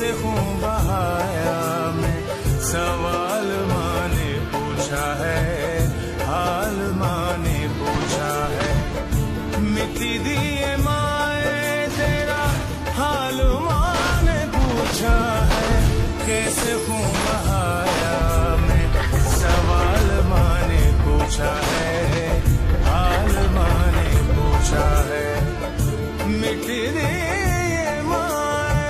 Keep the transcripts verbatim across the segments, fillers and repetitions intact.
कैसे खून बहाया मैं, सवाल माँ ने पूछा है, हाल माँ ने पूछा है। मिट्टी दिए माए तेरा हाल माँ ने पूछा है, कैसे खून बहाया मैं, सवाल माँ ने पूछा है, हाल माँ ने पूछा है। मिट्टी दिए माए।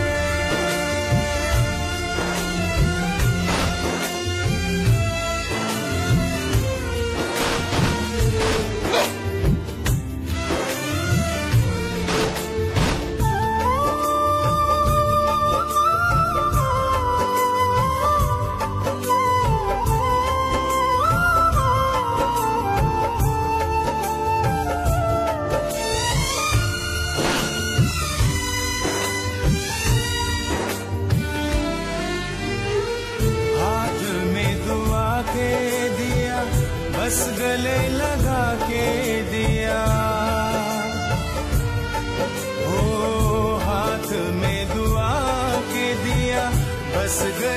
बस गले लगा के दिया, ओ हाथ में दुआ के दिया, बस गले